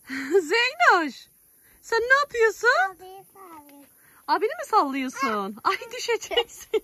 Zeynoş, sen ne yapıyorsun? Abiyi sağlıyorum. Abini mi sallıyorsun? Ay düşeceksin.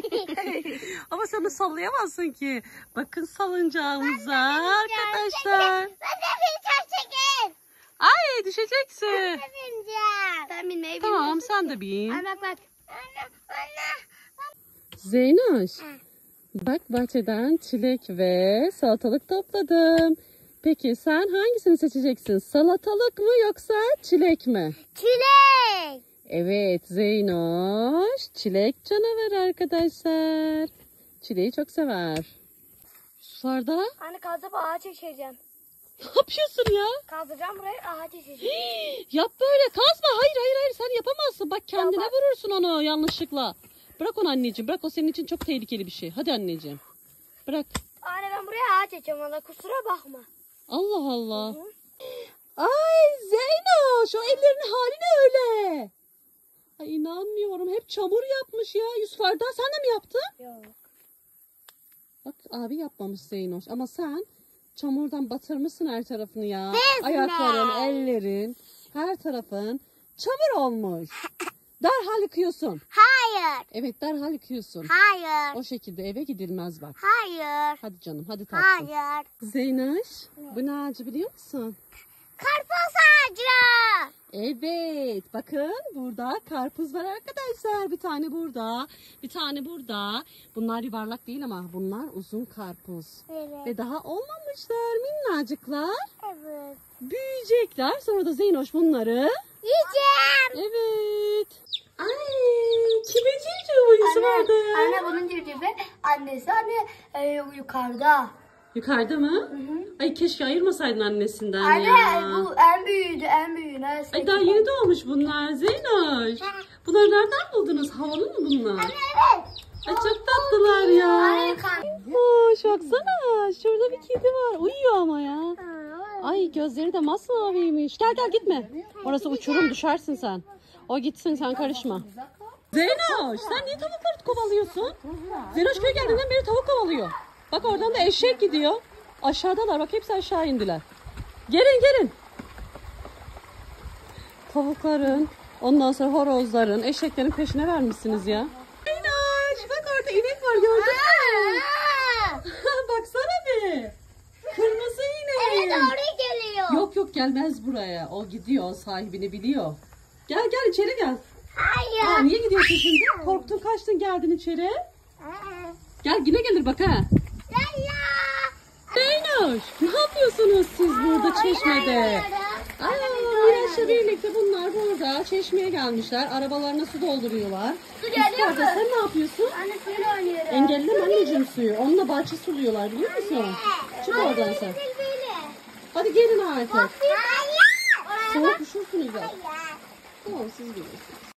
Ama sen de sallayamazsın ki. Bakın salıncağımıza arkadaşlar. Ben de bineceğim çekin. Ay düşeceksin. Ben de bineceğim. Ben bilmeyi Tamam sen de bin. Anne bak. Anne. Zeynoş, bak bahçeden çilek ve salatalık topladım. Peki sen hangisini seçeceksin? Salatalık mı yoksa çilek mi? Çilek. Evet Zeynoş, çilek canavar arkadaşlar. Çileği çok sever. Sularda Anne kazıp ağa çekeceğim. ne yapıyorsun ya? Kazacağım burayı ağa çekeceğim. Yap böyle kazma. Hayır sen yapamazsın. Bak kendine vurursun onu yanlışlıkla. Bırak onu anneciğim. Bırak, o senin için çok tehlikeli bir şey. Hadi anneciğim. Bırak. Anne ben buraya ağa çekeceğim valla kusura bakma. Allah Allah. Ay Zeynoş, o ellerinin hali ne öyle? Ay inanmıyorum. Hep çamur yapmış ya. Yusuf Arda sen de mi yaptın? Yok. Bak abi yapmamış Zeynoş. Ama sen çamurdan batırmışsın her tarafını ya. Biz Ayakların, mi? ellerin, her tarafın çamur olmuş. Derhal yıkıyorsun. Hayır. Evet derhal yıkıyorsun. Hayır. O şekilde eve gidilmez bak. Hayır. Hadi canım hadi tatlım. Hayır. Zeynoş, bu ne ağacı biliyor musun? Karpuz ağacı. Evet bakın burada karpuz var arkadaşlar. Bir tane burada, bir tane burada. Bunlar yuvarlak değil ama bunlar uzun karpuz. Evet. Ve daha olmamışlar, minnacıklar. Evet. Büyüyecekler. Sonra da Zeynoş bunları. Yiyeceğim. Evet. Ay kime civciv vardı? Anne bunun civcivi annesi yukarıda. Yukarıda mı? Ay keşke ayırmasaydın annesinden Anne ya. bu en büyüğü Neresi? Ay daha yeni doğmuş bunlar Zeynoş. Bunları nereden buldunuz? Havalı mı bunlar? Evet. Ay çok tatlılar ya. Anne yukarıda. Hoş baksana. Şurada bir kedi var. Uyuyor ama ya. Ay gözleri de masmaviymiş. Gel gitme. Orası uçurum, düşersin sen. O gitsin, sen karışma. Zeynoş sen niye tavukları kovalıyorsun? Zeynoş köye geldiğinden beri tavuk kovalıyor. Bak oradan da eşek gidiyor. Aşağıdalar, bak hepsi aşağı indiler. Gelin. Tavukların, ondan sonra horozların, eşeklerin peşine vermişsiniz ya. Zeynoş bak orada inek var, gördün mü? Baksana bir. Kırmızı inek. Evet oraya geliyor. Yok gelmez buraya. O gidiyor, sahibini biliyor. Gel içeri gel. Hayır. Aa, niye gidiyorsun şimdi? Korktun kaçtın geldin içeri. Gel yine gelir bak ha. Zeynoş ne yapıyorsunuz siz burada çeşmede? Aa, Miraç'la birlikte bunlar burada çeşmeye gelmişler. Arabalarına su dolduruyorlar. Su geliyor mu? Sen ne yapıyorsun? Anne suyla oynuyorum. Engelleme anneciğim suyu. Onunla bahçe suluyorlar biliyor musun? Çık oradan sen. Hadi gelin artık. Hayır. Soğuk üşürsünüz ya. Tamam siz bilirsiniz.